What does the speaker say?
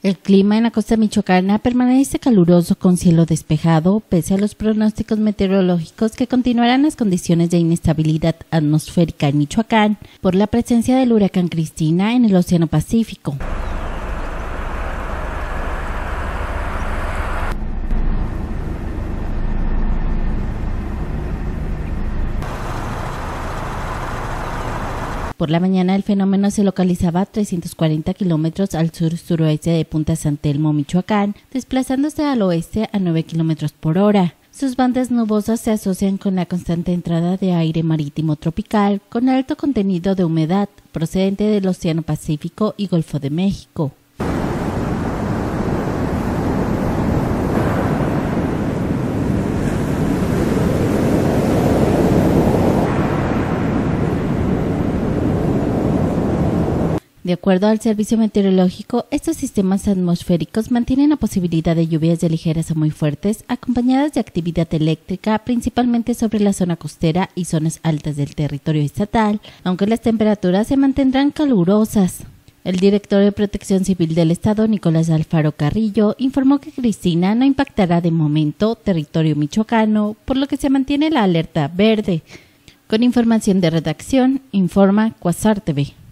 El clima en la costa michoacana permanece caluroso con cielo despejado, pese a los pronósticos meteorológicos que continuarán las condiciones de inestabilidad atmosférica en Michoacán por la presencia del huracán Cristina en el Océano Pacífico. Por la mañana el fenómeno se localizaba a 340 kilómetros al sur-suroeste de Punta San Telmo, Michoacán, desplazándose al oeste a 9 kilómetros por hora. Sus bandas nubosas se asocian con la constante entrada de aire marítimo tropical con alto contenido de humedad procedente del Océano Pacífico y Golfo de México. De acuerdo al Servicio Meteorológico, estos sistemas atmosféricos mantienen la posibilidad de lluvias de ligeras a muy fuertes, acompañadas de actividad eléctrica, principalmente sobre la zona costera y zonas altas del territorio estatal, aunque las temperaturas se mantendrán calurosas. El director de Protección Civil del Estado, Nicolás Alfaro Carrillo, informó que Cristina no impactará de momento territorio michoacano, por lo que se mantiene la alerta verde. Con información de redacción, informa Quasar TV.